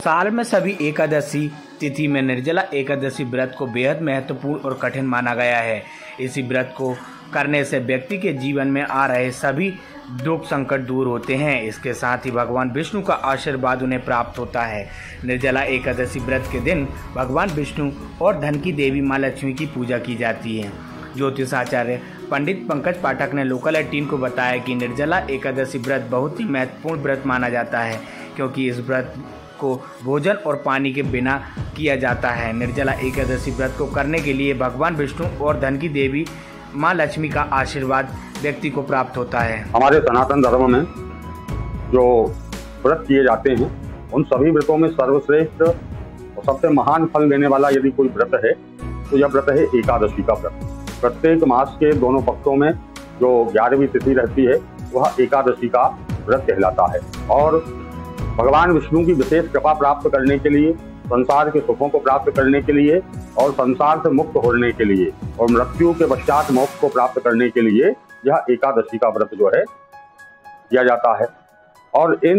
साल में सभी एकादशी तिथि में निर्जला एकादशी व्रत को बेहद महत्वपूर्ण और कठिन माना गया है। इसी व्रत को करने से व्यक्ति के जीवन में आ रहे सभी दुख संकट दूर होते हैं। इसके साथ ही भगवान विष्णु का आशीर्वाद उन्हें प्राप्त होता है। निर्जला एकादशी व्रत के दिन भगवान विष्णु और धन की देवी माँ लक्ष्मी की पूजा की जाती है। ज्योतिषाचार्य पंडित पंकज पाठक ने लोकल 18 को बताया कि निर्जला एकादशी व्रत बहुत ही महत्वपूर्ण व्रत माना जाता है, क्योंकि इस व्रत को भोजन और पानी के बिना किया जाता है। निर्जला एकादशी व्रत को करने के लिए भगवान विष्णु और धन की देवी माँ लक्ष्मी का आशीर्वाद व्यक्ति को प्राप्त होता है। हमारे सनातन धर्म में जो व्रत किए जाते हैं उन सभी व्रतों में सर्वश्रेष्ठ और सबसे महान फल देने वाला यदि कोई व्रत है तो यह व्रत है एकादशी का व्रत। प्रत्येक मास के दोनों पक्षों में जो 11वीं तिथि रहती है वह एकादशी का व्रत कहलाता है। और भगवान विष्णु की विशेष कृपा प्राप्त करने के लिए, संसार के सुखों को प्राप्त करने के लिए और संसार से मुक्त होने के लिए और मृत्यु के पश्चात मोक्ष को प्राप्त करने के लिए यह एकादशी का व्रत जो है किया जाता है। और इन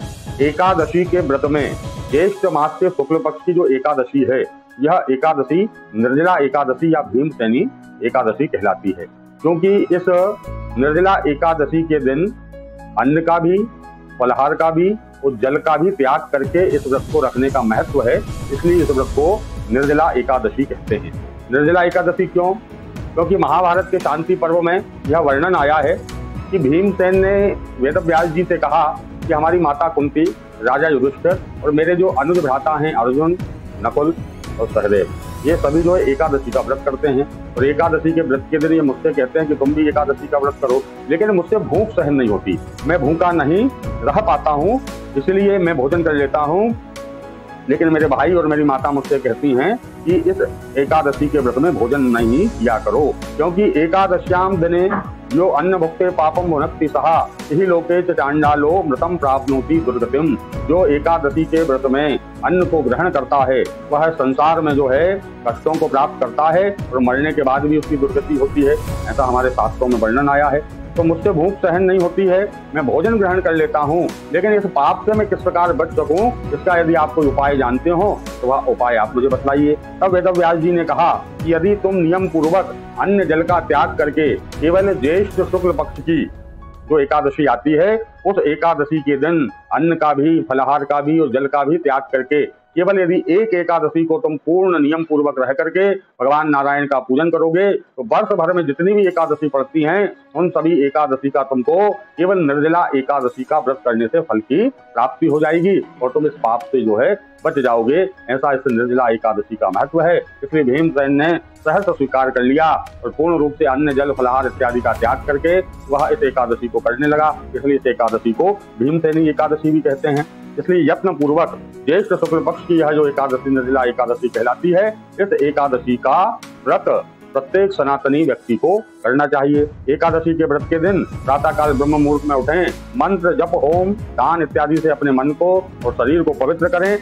एकादशी के व्रत में ज्येष्ठ मास के शुक्ल पक्ष की जो एकादशी है यह एकादशी निर्जला एकादशी या भीमसेनी एकादशी कहलाती है, क्योंकि इस निर्जला एकादशी के दिन अन्न का भी, फलाहार का भी और जल का भी त्याग करके इस व्रत को रखने का महत्व है। इसलिए इस व्रत को निर्जला एकादशी कहते हैं। निर्जला एकादशी क्यों? क्योंकि महाभारत के शांति पर्व में यह वर्णन आया है कि भीमसेन ने वेदव्यास जी से कहा कि हमारी माता कुंती, राजा युधिष्ठिर और मेरे जो अनुज भ्राता हैं अर्जुन, नकुल और सहदेव, ये सभी जो है एकादशी का व्रत करते हैं। और एकादशी के व्रत के दिन ये मुझसे कहते हैं कि तुम भी एकादशी का व्रत करो, लेकिन मुझसे भूख सहन नहीं होती, मैं भूखा नहीं रह पाता हूँ, इसलिए मैं भोजन कर लेता हूँ। लेकिन मेरे भाई और मेरी माता मुझसे कहती हैं कि इस एकादशी के व्रत में भोजन नहीं किया करो, क्योंकि एकादश्याम दिने यो अन्न भुक्ते पापम भुनक्ति सहा यही लोके चांडालो मृतम प्राप्नोति दुर्गतिम। जो एकादशी के व्रत में अन्न को ग्रहण करता है वह संसार में जो है कष्टों को प्राप्त करता है और मरने के बाद भी उसकी दुर्गति होती है, ऐसा हमारे शास्त्रों में वर्णन आया है। तो मुझसे भूख सहन नहीं होती है, मैं भोजन ग्रहण कर लेता हूँ, लेकिन इस पाप से मैं किस प्रकार बच सकूं, इसका यदि आप कोई उपाय जानते हो तो वह उपाय आप मुझे बताइए। तब वेदव्यास जी ने कहा कि यदि तुम नियम पूर्वक अन्न जल का त्याग करके केवल ज्येष्ठ शुक्ल पक्ष की जो एकादशी आती है उस एकादशी के दिन अन्न का भी, फलाहार का भी और जल का भी त्याग करके केवल यदि एक एकादशी को तुम पूर्ण नियम पूर्वक रह करके भगवान नारायण का पूजन करोगे तो वर्ष भर में जितनी भी एकादशी पड़ती हैं उन सभी एकादशी का तुमको केवल निर्जला एकादशी का व्रत करने से फल की प्राप्ति हो जाएगी और तुम इस पाप से जो है बच जाओगे। ऐसा इस निर्जला एकादशी का महत्व है। इसलिए भीमसेन ने सहर्ष स्वीकार कर लिया और पूर्ण रूप से अन्न जल फलाहार इत्यादि का त्याग करके वह इस एकादशी को करने लगा। इसलिए इस एकादशी को भीमसेनी एकादशी भी कहते हैं। इसलिए यत्न पूर्वक ज्येष्ठ शुक्ल पक्ष की यह जो एकादशी निर्जला एकादशी कहलाती है, इस एकादशी का व्रत प्रत्येक सनातनी व्यक्ति को करना चाहिए। एकादशी के व्रत के दिन प्रातःकाल ब्रह्म मुहूर्त में उठें, मंत्र जप होम दान इत्यादि से अपने मन को और शरीर को पवित्र करें,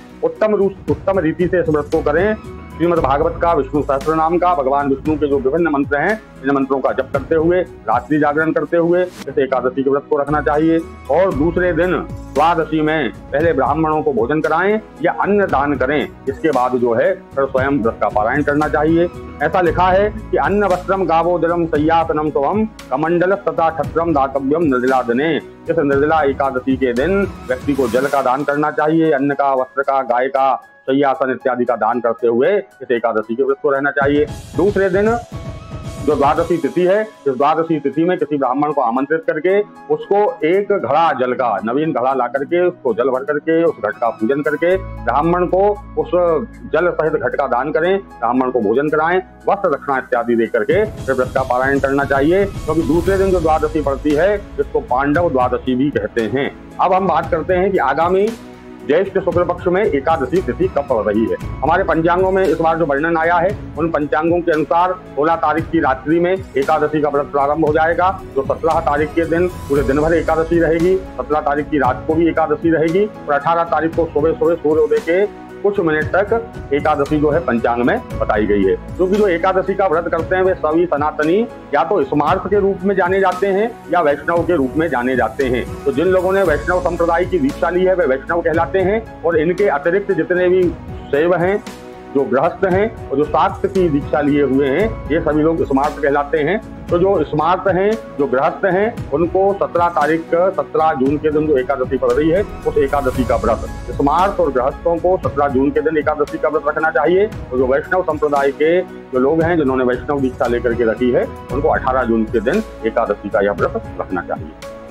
उत्तम रीति से इस व्रत को करें। श्रीमद् भागवत का, विष्णु सहस्त्र नाम का, भगवान विष्णु के जो विभिन्न मंत्र हैं इन मंत्रों का जप करते हुए, रात्रि जागरण करते हुए इस एकादशी के व्रत को रखना चाहिए। और दूसरे दिन द्वादशी में पहले ब्राह्मणों को भोजन कराएं या अन्न दान करें, इसके बाद जो है फिर स्वयं व्रत का पारायण करना चाहिए। ऐसा लिखा है कि अन्न वस्त्रम गावोदरम सय्यासनम स्वम कमंडल तथा छत्रम दातव्यम निर्जला दिने। इस निर्जला एकादशी के दिन व्यक्ति को जल का दान करना चाहिए, अन्न का, वस्त्र का, गाय का, शय्यासन इत्यादि का दान करते हुए इस एकादशी के व्रत को रहना चाहिए। दूसरे दिन जो द्वादशी तिथि है, इस द्वादशी तिथि में किसी ब्राह्मण को आमंत्रित करके उसको एक घड़ा जल का, नवीन घड़ा ला करके उसको जल भर करके उस घट का पूजन करके ब्राह्मण को उस जल सहित घट का दान करें, ब्राह्मण को भोजन कराएं, वस्त्र दक्षिणा इत्यादि दे करके फिर व्रत का पारायण करना चाहिए। क्योंकि दूसरे दिन जो द्वादशी पड़ती है इसको पांडव द्वादशी भी कहते हैं। अब हम बात करते हैं कि आगामी ज्येष्ठ शुक्ल पक्ष में एकादशी तिथि कब पड़ रही है। हमारे पंचांगों में इस बार जो वर्णन आया है उन पंचांगों के अनुसार 16 तारीख की रात्रि में एकादशी का व्रत प्रारंभ हो जाएगा। जो 17 तारीख के दिन पूरे दिन भर एकादशी रहेगी, 17 तारीख की रात को भी एकादशी रहेगी और 18 तारीख को सुबह सुबह सूर्योदय के कुछ मिनट तक एकादशी जो है पंचांग में बताई गई है। क्योंकि जो एकादशी का व्रत करते हैं वे सभी सनातनी या तो स्मार्त के रूप में जाने जाते हैं या वैष्णव के रूप में जाने जाते हैं। तो जिन लोगों ने वैष्णव संप्रदाय की दीक्षा ली है वे वैष्णव कहलाते हैं, और इनके अतिरिक्त जितने भी शैव हैं, जो गृहस्थ हैं और जो शाक्त की दीक्षा लिए हुए हैं, ये सभी लोग स्मार्त कहलाते हैं। तो जो स्मार्त हैं, जो गृहस्थ हैं, उनको 17 जून के दिन जो एकादशी पड़ रही है उस एकादशी का व्रत, स्मार्त और गृहस्थों को 17 जून के दिन एकादशी का व्रत रखना चाहिए। और जो वैष्णव संप्रदाय के जो लोग हैं जिन्होंने वैष्णव दीक्षा लेकर के रखी है उनको 18 जून के दिन एकादशी का यह व्रत रखना चाहिए।